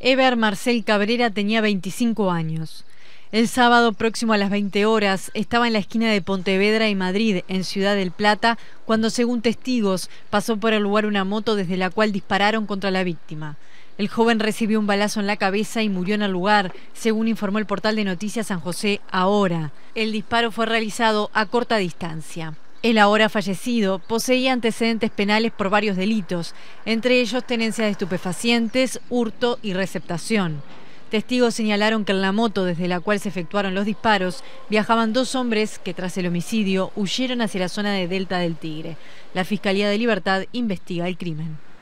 Eber Marcel Cabrera tenía 25 años. El sábado, próximo a las 20 horas, estaba en la esquina de Pontevedra y Madrid, en Ciudad del Plata, cuando, según testigos, pasó por el lugar una moto desde la cual dispararon contra la víctima. El joven recibió un balazo en la cabeza y murió en el lugar, según informó el portal de noticias San José Ahora. El disparo fue realizado a corta distancia. El ahora fallecido poseía antecedentes penales por varios delitos, entre ellos tenencia de estupefacientes, hurto y receptación. Testigos señalaron que en la moto desde la cual se efectuaron los disparos viajaban dos hombres que, tras el homicidio, huyeron hacia la zona de Delta del Tigre. La Fiscalía de Libertad investiga el crimen.